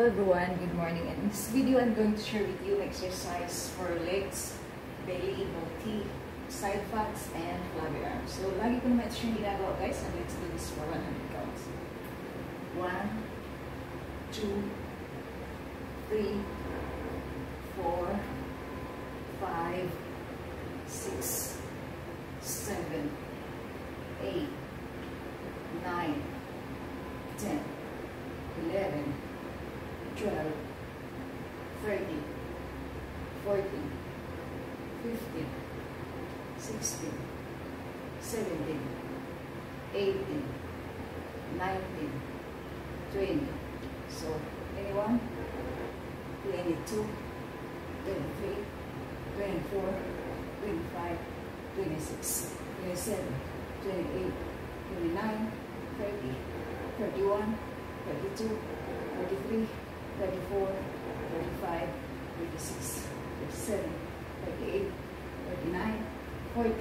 Hello everyone, good morning. In this video, I'm going to share with you exercise for legs, belly, multi, side fats, and flabby arms. So, lagi ko naman ito siyang ginagawa guys, and let's do this for 100 counts. 1, 2, 3, 4, 5, 6, 7, 8, 9, 10, 11, 12, 13, 14, 15, 16, 17, 18, 19, 20. So, 21, 22, 23, 24, 25, 26, 27, 28, 29, 30, 31, 32, 33, 34, 35, 36, 37, 38, 39, 40,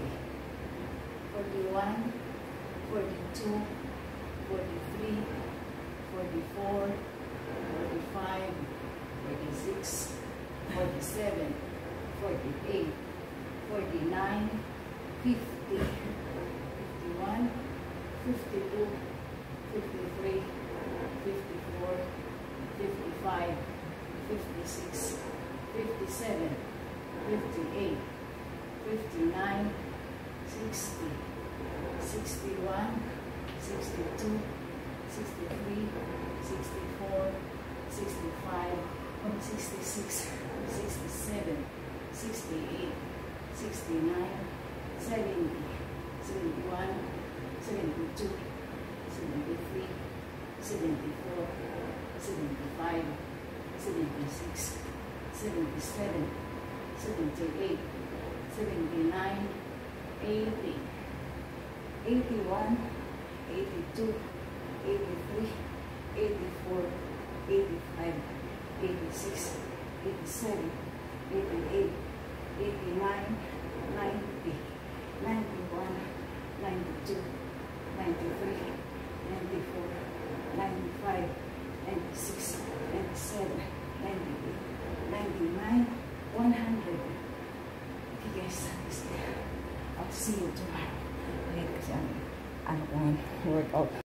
41, 42, 43, 44, 45, 46, 47, 48, 49, 50, 51, 52, 53, 54, 55, 56, 57, 58, 59, 60, 61, 62, 63, 64, 65, 66, 67, 68, 69, 70, 71, 72, 73, 74, 75, 76, 77, 78, 79, 80, 81, 82, 83, 84, 85, 86, 87, 88, 89,